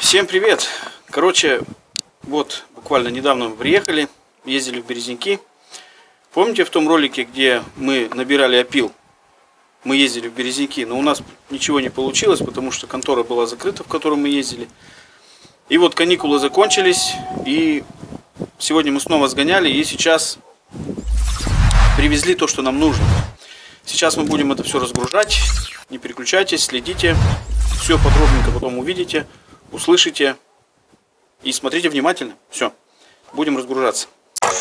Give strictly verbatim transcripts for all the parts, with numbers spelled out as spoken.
Всем привет! Короче, вот буквально недавно мы приехали, ездили в Березники. Помните в том ролике, где мы набирали опил? Мы ездили в Березники, но у нас ничего не получилось, потому что контора была закрыта, в которой мы ездили. И вот каникулы закончились, и сегодня мы снова сгоняли, и сейчас привезли то, что нам нужно. Сейчас мы будем это все разгружать. Не переключайтесь, следите. Все подробненько потом увидите, услышите. И смотрите внимательно. Все, будем разгружаться.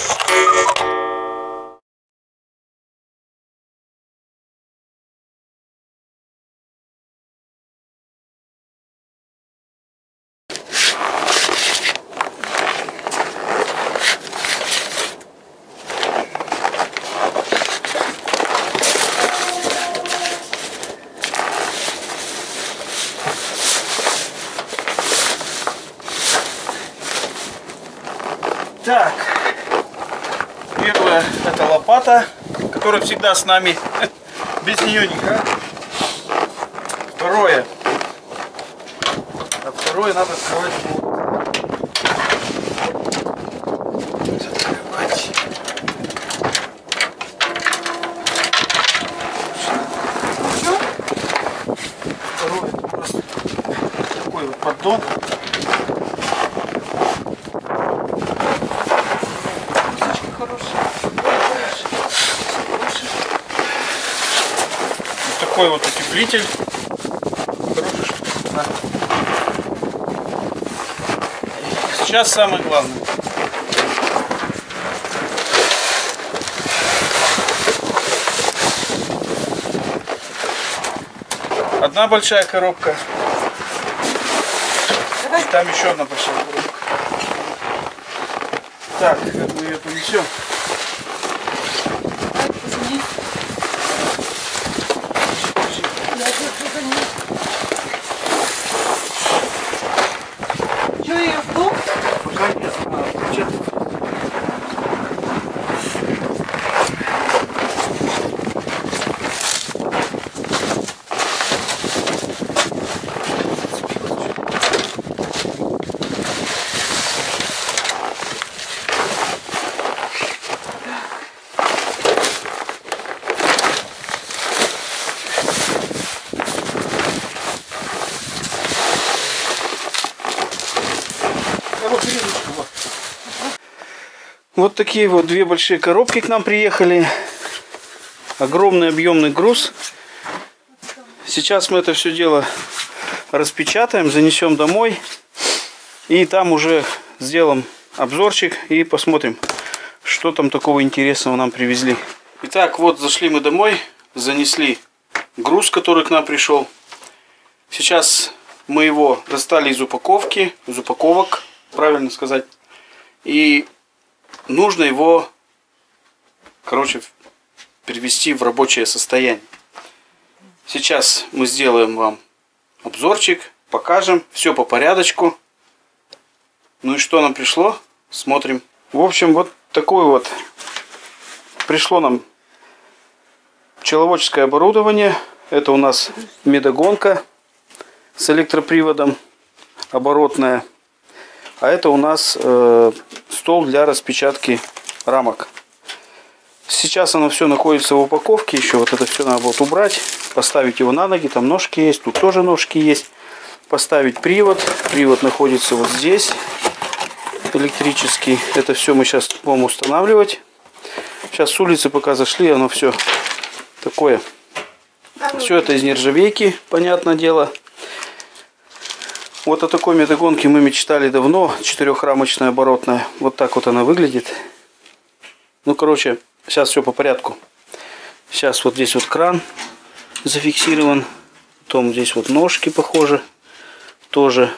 Так, первое — это лопата, которая всегда с нами, без нее никак. Второе, а второе надо открывать. Закрывать. Второе — это просто такой вот поддон. Такой вот утеплитель. Хорошая штука. Да. Сейчас самое главное. Одна большая коробка. И там еще одна большая коробка. Так, как мы ее понесем? Что, ее в дом? Пока нет. А, где-то. Вот такие вот две большие коробки к нам приехали. Огромный объемный груз. Сейчас мы это все дело распечатаем, занесем домой. И там уже сделаем обзорчик и посмотрим, что там такого интересного нам привезли. Итак, вот зашли мы домой, занесли груз, который к нам пришел. Сейчас мы его достали из упаковки, из упаковок, правильно сказать. И нужно его, короче, перевести в рабочее состояние. Сейчас мы сделаем вам обзорчик, покажем, все по порядочку. Ну и что нам пришло? Смотрим. В общем, вот такое вот пришло нам пчеловодческое оборудование. Это у нас медогонка с электроприводом, оборотная. А это у нас э, стол для распечатки рамок. Сейчас оно все находится в упаковке. Еще вот это все надо будет убрать. Поставить его на ноги. Там ножки есть. Тут тоже ножки есть. Поставить привод. Привод находится вот здесь. Электрический. Это все мы сейчас будем устанавливать. Сейчас с улицы пока зашли. Оно все такое. Все это из нержавейки. Понятное дело. Вот о такой медогонке мы мечтали давно, четырехрамочная оборотная. Вот так вот она выглядит. Ну, короче, сейчас все по порядку. Сейчас вот здесь вот кран зафиксирован. Потом здесь вот ножки, похоже, тоже.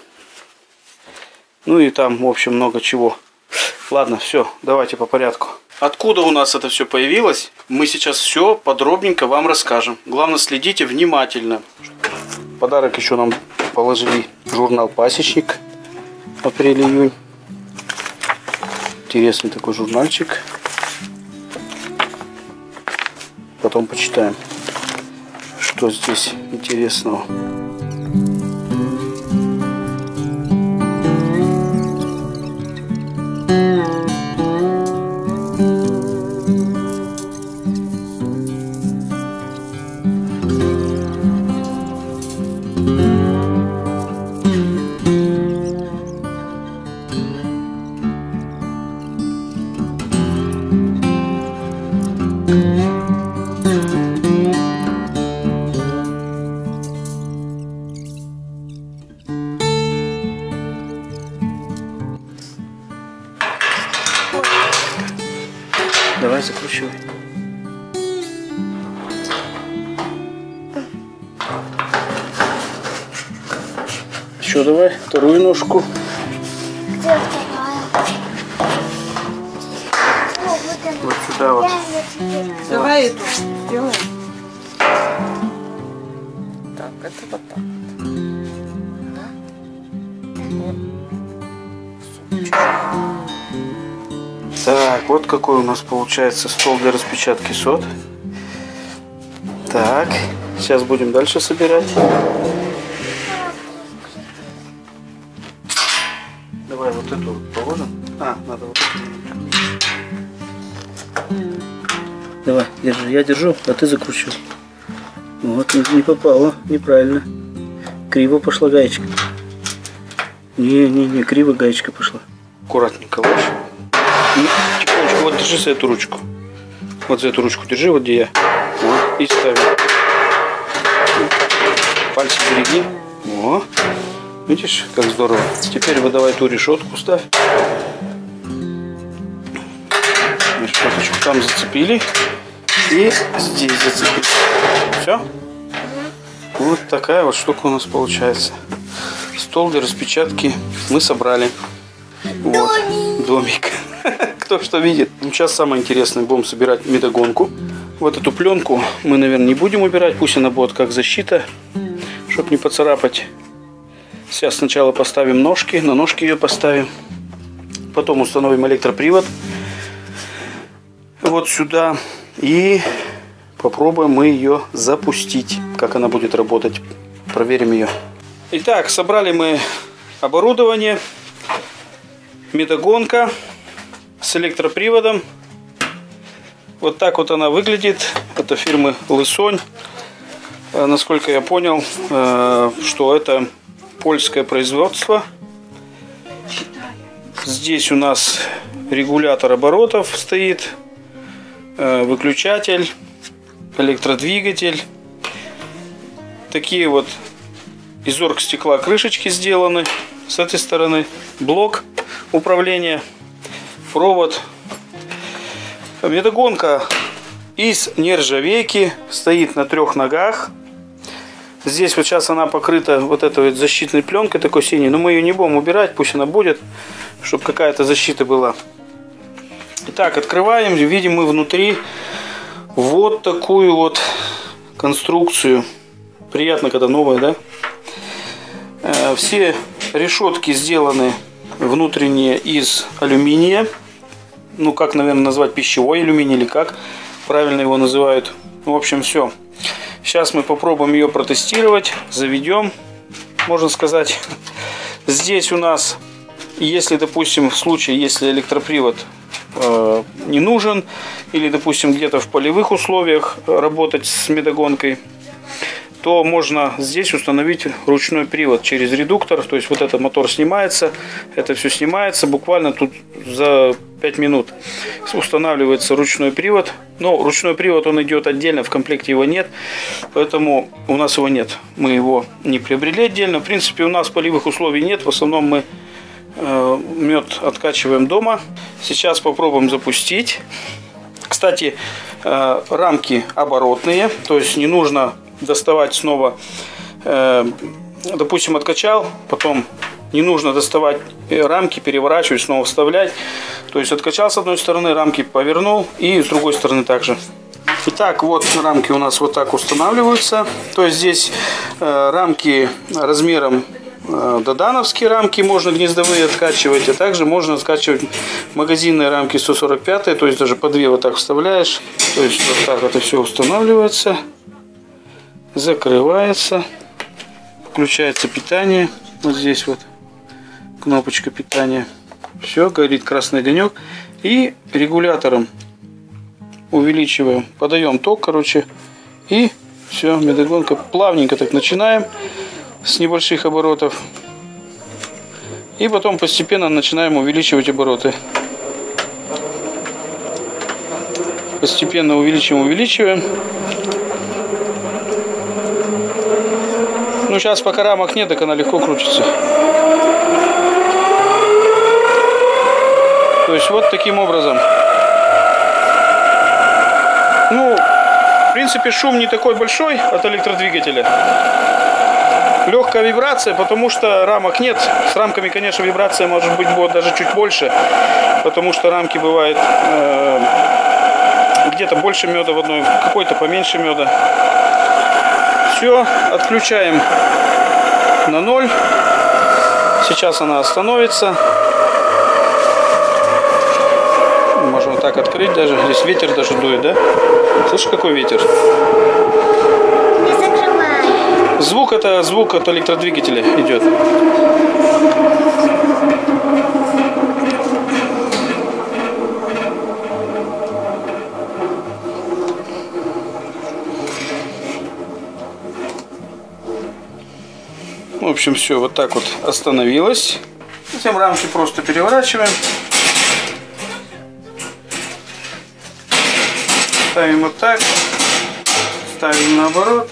Ну и там, в общем, много чего. Ладно, все, давайте по порядку. Откуда у нас это все появилось, мы сейчас все подробненько вам расскажем. Главное, следите внимательно. В подарок еще нам положили журнал «Пасечник», апрель-июнь. Интересный такой журнальчик. Потом почитаем, что здесь интересного. Давай, закручивай. Еще давай вторую ножку. Где вторая? Вот сюда вот. Давай эту сделаем. Так, это вот так. Так, вот какой у нас получается стол для распечатки сот. Так, сейчас будем дальше собирать. Давай вот эту вот положим. А, надо вот эту. Давай, держи. Я держу, а ты закручивай. Вот, не, не попало, неправильно. Криво пошла гаечка. Не-не-не, криво гаечка пошла. Аккуратненько ложь. И тихонечко, вот держи за эту ручку. Вот за эту ручку держи, вот где я. Вот, и ставим. Пальцы береги. О, видишь, как здорово. Теперь вот давай ту решетку ставь. Решеточку там зацепили. И здесь зацепили. Все? Вот такая вот штука у нас получается. Стол для распечатки мы собрали. Вот. Домик. Кто что видит. Сейчас самое интересное. Будем собирать медогонку. Вот эту пленку мы, наверное, не будем убирать. Пусть она будет как защита, чтобы не поцарапать. Сейчас сначала поставим ножки. На ножки ее поставим. Потом установим электропривод. Вот сюда. И попробуем мы ее запустить. Как она будет работать. Проверим ее. Итак, собрали мы оборудование. Медогонка с электроприводом. Вот так вот она выглядит. Это фирмы Лысонь. Насколько я понял, что это польское производство. Здесь у нас регулятор оборотов стоит, выключатель, электродвигатель. Такие вот из оргстекла крышечки сделаны. С этой стороны блок управления, провод. Медогонка из нержавейки, стоит на трех ногах. Здесь вот сейчас она покрыта вот этой вот защитной пленкой такой синей, но мы ее не будем убирать, пусть она будет, чтобы какая-то защита была. Итак, открываем, видим мы внутри вот такую вот конструкцию. Приятно, когда новая, да? Все решетки сделаны внутренние из алюминия. Ну, как, наверное, назвать, пищевой алюминий или как правильно его называют. В общем, все. Сейчас мы попробуем ее протестировать, заведем, можно сказать. Здесь у нас, если, допустим, в случае, если электропривод э, не нужен, или, допустим, где-то в полевых условиях работать с медогонкой, то можно здесь установить ручной привод через редуктор. То есть вот этот мотор снимается, это все снимается. Буквально тут за пять минут устанавливается ручной привод. Но ручной привод, он идет отдельно, в комплекте его нет. Поэтому у нас его нет. Мы его не приобрели отдельно. В принципе, у нас полевых условий нет. В основном мы э, мед откачиваем дома. Сейчас попробуем запустить. Кстати, э, рамки оборотные. То есть не нужно доставать снова, э, допустим, откачал, потом не нужно доставать рамки, переворачивать, снова вставлять. То есть откачал с одной стороны, рамки повернул, и с другой стороны также. Итак, вот рамки у нас вот так устанавливаются. То есть здесь э, рамки размером э, додановские рамки, можно гнездовые откачивать, а также можно откачивать магазинные рамки сто сорок пять, то есть даже по две вот так вставляешь. То есть вот так это все устанавливается. Закрывается, включается питание, вот здесь вот кнопочка питания, все, горит красный огонек, и регулятором увеличиваем, подаем ток, короче, и все, медогонка, плавненько так начинаем с небольших оборотов, и потом постепенно начинаем увеличивать обороты, постепенно увеличиваем, увеличиваем. Ну, сейчас пока рамок нет, так она легко крутится. То есть вот таким образом. Ну, в принципе, шум не такой большой от электродвигателя. Легкая вибрация, потому что рамок нет. С рамками, конечно, вибрация может быть будет даже чуть больше, потому что рамки бывает э, где-то больше меда в одной, какой-то поменьше меда. Все, отключаем на ноль. Сейчас она остановится. Можно вот так открыть даже. Здесь ветер даже дует, да? Слышишь, какой ветер? Не закрывай. Звук это звук от электродвигателя идет. В общем, все, вот так вот остановилось. Затем рамки просто переворачиваем. Ставим вот так. Ставим наоборот.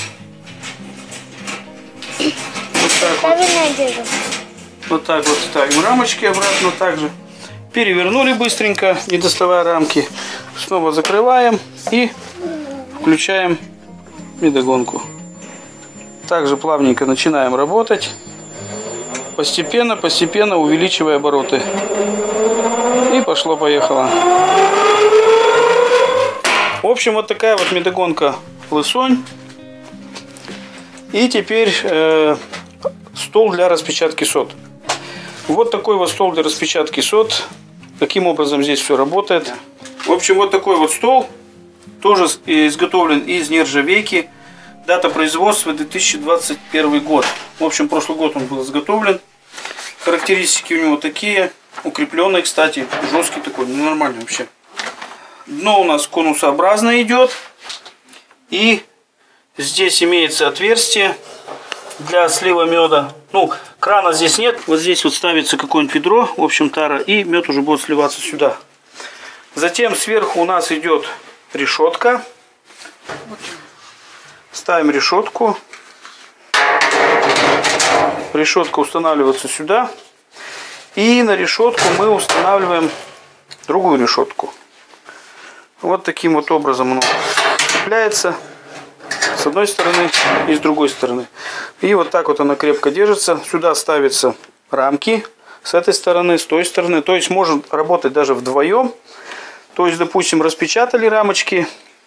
Вот так вот. Вот так вот ставим рамочки обратно также. Перевернули быстренько, не доставая рамки. Снова закрываем и включаем медогонку. Также плавненько начинаем работать, постепенно, постепенно увеличивая обороты. И пошло-поехало. В общем, вот такая вот медогонка лысонь. И теперь э, стол для распечатки сот. Вот такой вот стол для распечатки сот. Каким образом здесь все работает. В общем, вот такой вот стол. Тоже изготовлен из нержавейки. Дата производства две тысячи двадцать первый год. В общем, прошлый год он был изготовлен. Характеристики у него такие. Укрепленный, кстати. Жесткий такой, нормальный вообще. Дно у нас конусообразно идет. И здесь имеется отверстие для слива меда. Ну, крана здесь нет. Вот здесь вот ставится какое-нибудь ведро, в общем, тара. И мед уже будет сливаться сюда. Затем сверху у нас идет решетка. Ставим решетку. Решетка устанавливается сюда. И на решетку мы устанавливаем другую решетку. Вот таким вот образом оно цепляется с одной стороны и с другой стороны. И вот так вот она крепко держится. Сюда ставятся рамки с этой стороны, с той стороны. То есть можно работать даже вдвоем. То есть, допустим, распечатали рамочки,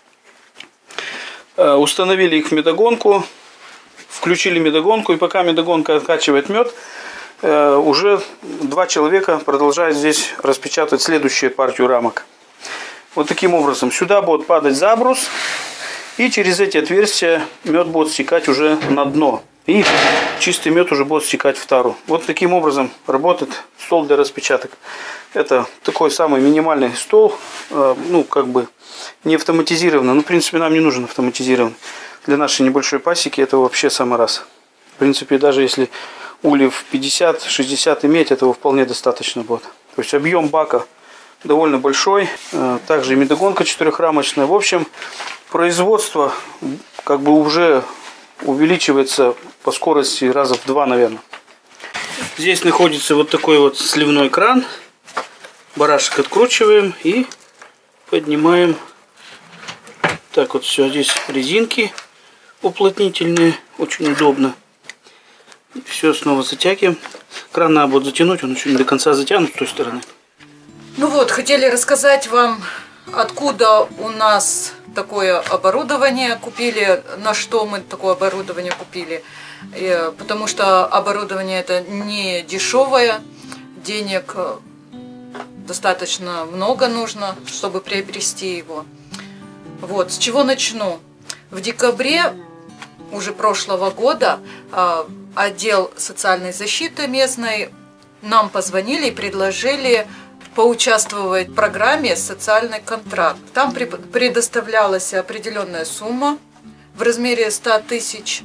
установили их в медогонку, включили медогонку, и пока медогонка откачивает мед, уже два человека продолжают здесь распечатать следующую партию рамок. Вот таким образом. Сюда будет падать забрус, и через эти отверстия мед будет стекать уже на дно. И чистый мед уже будет стекать в тару. Вот таким образом работает стол для распечаток. Это такой самый минимальный стол, ну как бы не автоматизированный. Ну, в принципе, нам не нужен автоматизированный. Для нашей небольшой пасеки это вообще самый раз. В принципе, даже если ульев пятьдесят-шестьдесят иметь, этого вполне достаточно будет. То есть объем бака довольно большой. Также и медогонка четырехрамочная. В общем, производство как бы уже увеличивается по скорости раза в два, наверное. Здесь находится вот такой вот сливной кран. Барашек откручиваем и поднимаем. Так вот все. Здесь резинки уплотнительные. Очень удобно. Все снова затягиваем. Кран надо будет затянуть. Он еще не до конца затянут с той стороны. Ну вот, хотели рассказать вам, откуда у нас такое оборудование купили, на что мы такое оборудование купили. И, потому что оборудование это не дешевое, денег достаточно много нужно, чтобы приобрести его. Вот, с чего начну? В декабре уже прошлого года отдел социальной защиты местной нам позвонили и предложили поучаствовать в программе «Социальный контракт». Там предоставлялась определенная сумма в размере ста тысяч.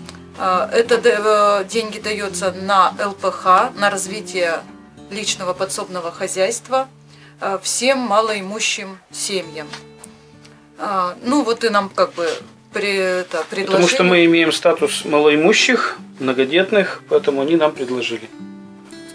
Это деньги дается на эл пэ ха, на развитие личного подсобного хозяйства всем малоимущим семьям. Ну вот и нам как бы это предложили. Потому что мы имеем статус малоимущих, многодетных, поэтому они нам предложили.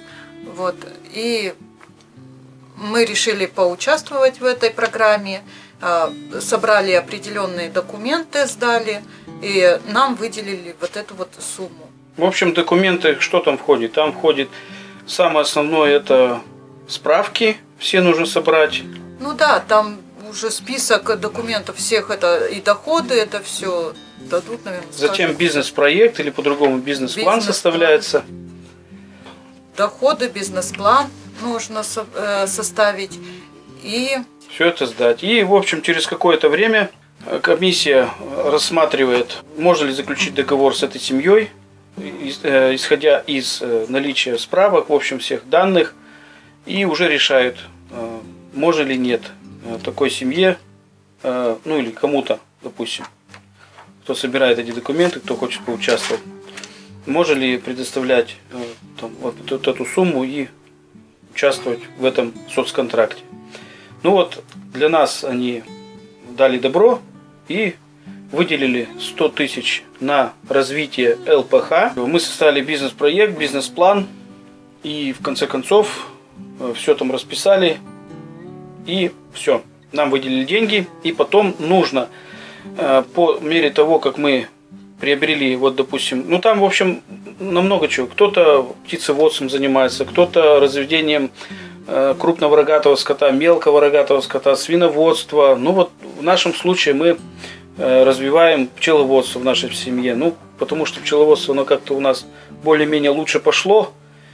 Вот. И мы решили поучаствовать в этой программе. собрали определенные документы, сдали, и нам выделили вот эту вот сумму. В общем, документы, что там входит? Там входит самое основное, это справки, все нужно собрать. Ну да, там уже список документов всех, это и доходы, это все дадут, наверное. Затем скажут. бизнес-проект или по-другому бизнес-план Бизнес-план. составляется. Доходы, бизнес-план нужно со- э, составить и... Все это сдать. И, в общем, через какое-то время комиссия рассматривает, можно ли заключить договор с этой семьей, исходя из наличия справок, в общем, всех данных, и уже решают, можно ли нет такой семье, ну или кому-то, допустим, кто собирает эти документы, кто хочет поучаствовать, можно ли предоставлять там, вот, вот эту сумму и участвовать в этом соцконтракте. Ну вот, для нас они дали добро и выделили сто тысяч на развитие эл пэ ха. Мы составили бизнес-проект, бизнес-план и в конце концов все там расписали и все. Нам выделили деньги, и потом нужно по мере того, как мы приобрели, вот допустим, ну там в общем намного чего. Кто-то птицеводством занимается, кто-то разведением крупного рогатого скота, мелкого рогатого скота, свиноводство. Ну вот в нашем случае мы развиваем пчеловодство в нашей семье. Ну, потому что пчеловодство, оно как-то у нас более-менее лучше пошло.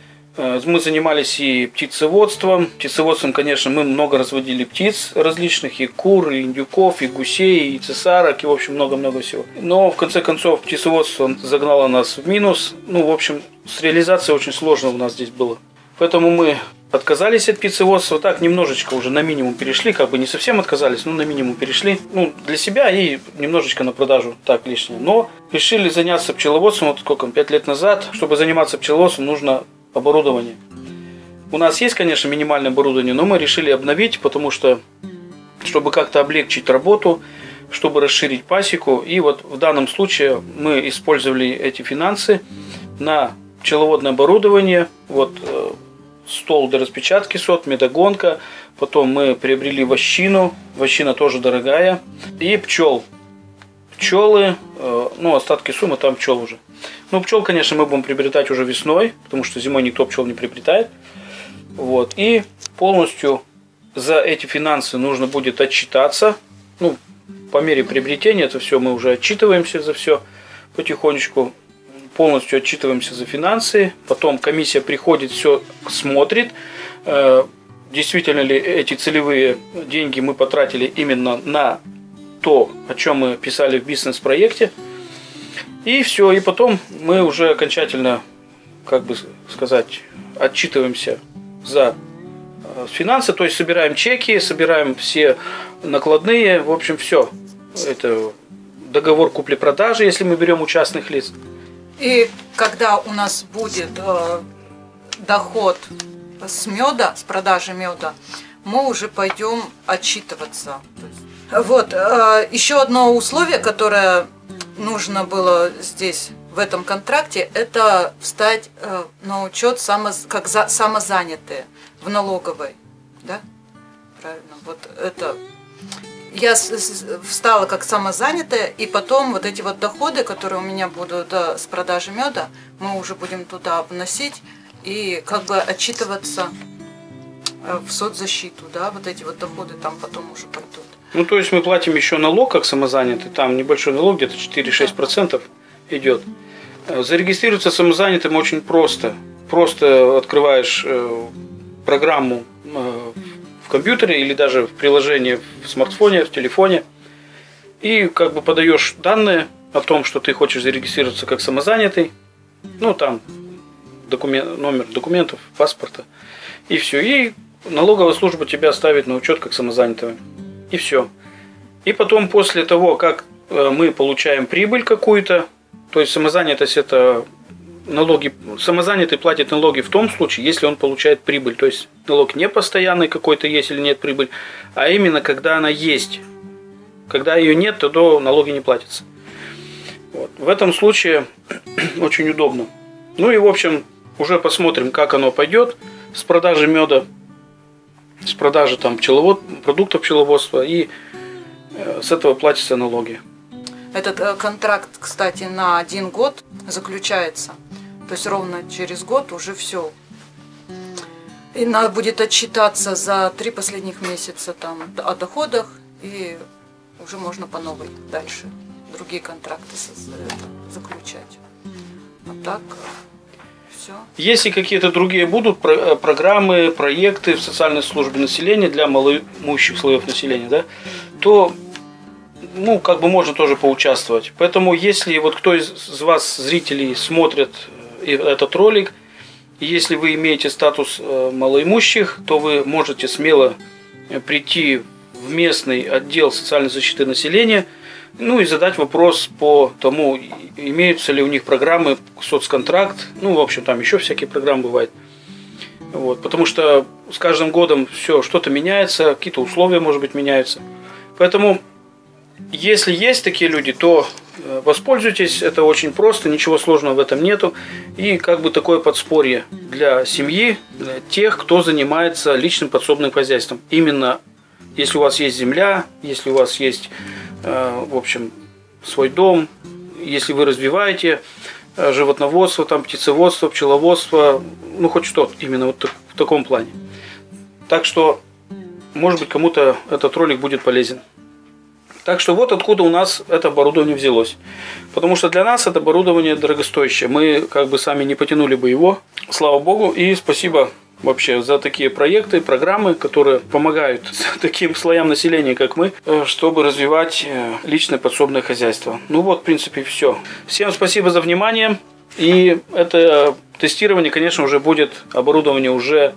Мы занимались и птицеводством. Птицеводством, конечно, мы много разводили птиц различных, и кур, и индюков, и гусей, и цесарок, и, в общем, много-много всего. Но, в конце концов, птицеводство загнало нас в минус. Ну, в общем, с реализацией очень сложно у нас здесь было. Поэтому мы отказались от птицеводства, так немножечко уже на минимум перешли, как бы не совсем отказались, но на минимум перешли. Ну, для себя и немножечко на продажу, так лишнее. Но решили заняться пчеловодством, вот сколько, пять лет назад. Чтобы заниматься пчеловодством, нужно оборудование. У нас есть, конечно, минимальное оборудование, но мы решили обновить, потому что, чтобы как-то облегчить работу, чтобы расширить пасеку. И вот в данном случае мы использовали эти финансы на пчеловодное оборудование, вот стол для распечатки сот, медогонка, потом мы приобрели вощину, вощина тоже дорогая, и пчел. Пчелы, ну остатки суммы, там пчел уже. Ну пчел, конечно, мы будем приобретать уже весной, потому что зимой никто пчел не приобретает. Вот. И полностью за эти финансы нужно будет отчитаться. Ну, по мере приобретения это все мы уже отчитываемся за все потихонечку. Полностью отчитываемся за финансы, потом комиссия приходит, все смотрит, действительно ли эти целевые деньги мы потратили именно на то, о чем мы писали в бизнес-проекте, и все, и потом мы уже окончательно, как бы сказать, отчитываемся за финансы, то есть собираем чеки, собираем все накладные, в общем, все, это договор купли-продажи, если мы берем у частных лиц. И когда у нас будет э, доход с меда, с продажи меда, мы уже пойдем отчитываться. Вот, э, еще одно условие, которое нужно было здесь, в этом контракте, это встать э, на учет само, как за, самозанятые в налоговой. Да? Правильно, вот это... Я встала как самозанятая, и потом вот эти вот доходы, которые у меня будут, да, с продажи меда, мы уже будем туда вносить и как бы отчитываться в соцзащиту, да, вот эти вот доходы там потом уже пойдут. Ну, то есть мы платим еще налог как самозанятый, там небольшой налог, где-то четыре-шесть процентов идет. Зарегистрироваться самозанятым очень просто. Просто открываешь программу в компьютере или даже в приложении в смартфоне, в телефоне, и как бы подаешь данные о том, что ты хочешь зарегистрироваться как самозанятый, ну там документ, номер документов, паспорта, и все, и налоговая служба тебя ставит на учет как самозанятого, и все. И потом после того, как мы получаем прибыль какую-то, то есть самозанятость это налоги, самозанятый платит налоги в том случае, если он получает прибыль. То есть налог не постоянный какой-то есть или нет прибыль, а именно когда она есть. Когда ее нет, то налоги не платятся. Вот. В этом случае очень удобно. Ну и в общем, уже посмотрим, как оно пойдет с продажи меда, с продажи там пчеловод, продуктов пчеловодства. И с этого платятся налоги. Этот э, контракт, кстати, на один год заключается. То есть ровно через год уже все. И надо будет отчитаться за три последних месяца там, о доходах, и уже можно по новой дальше другие контракты заключать. А так все. Если какие-то другие будут про- программы, проекты в социальной службе населения для малоимущих слоев населения, да, то ну, как бы можно тоже поучаствовать. Поэтому, если вот кто из вас, зрителей, смотрит этот ролик, и если вы имеете статус малоимущих, то вы можете смело прийти в местный отдел социальной защиты населения, ну и задать вопрос по тому, имеются ли у них программы соцконтракт, ну, в общем, там еще всякие программы бывают. Вот, потому что с каждым годом все, что-то меняется, какие-то условия, может быть, меняются. Поэтому, если есть такие люди, то воспользуйтесь, это очень просто, ничего сложного в этом нету. И как бы такое подспорье для семьи, для тех, кто занимается личным подсобным хозяйством. Именно если у вас есть земля, если у вас есть, в общем, свой дом, если вы развиваете животноводство, там, птицеводство, пчеловодство, ну хоть что-то именно вот в таком плане. Так что, может быть, кому-то этот ролик будет полезен. Так что вот откуда у нас это оборудование взялось. Потому что для нас это оборудование дорогостоящее. Мы как бы сами не потянули бы его. Слава Богу. И спасибо вообще за такие проекты, программы, которые помогают таким слоям населения, как мы, чтобы развивать личное подсобное хозяйство. Ну вот, в принципе, все. Всем спасибо за внимание. И это тестирование, конечно, уже будет оборудование уже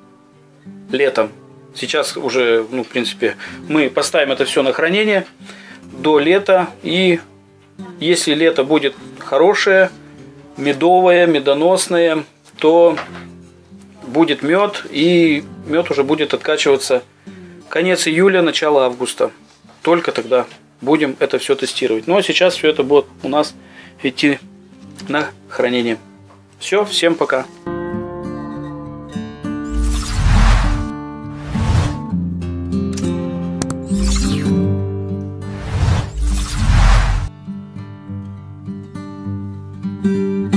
летом. Сейчас уже, ну, в принципе, мы поставим это все на хранение до лета. И если лето будет хорошее, медовое, медоносное, то будет мед. И мед уже будет откачиваться конец июля, начало августа. Только тогда будем это все тестировать. Ну, а сейчас все это будет у нас идти на хранение. Все, всем пока. Thank you.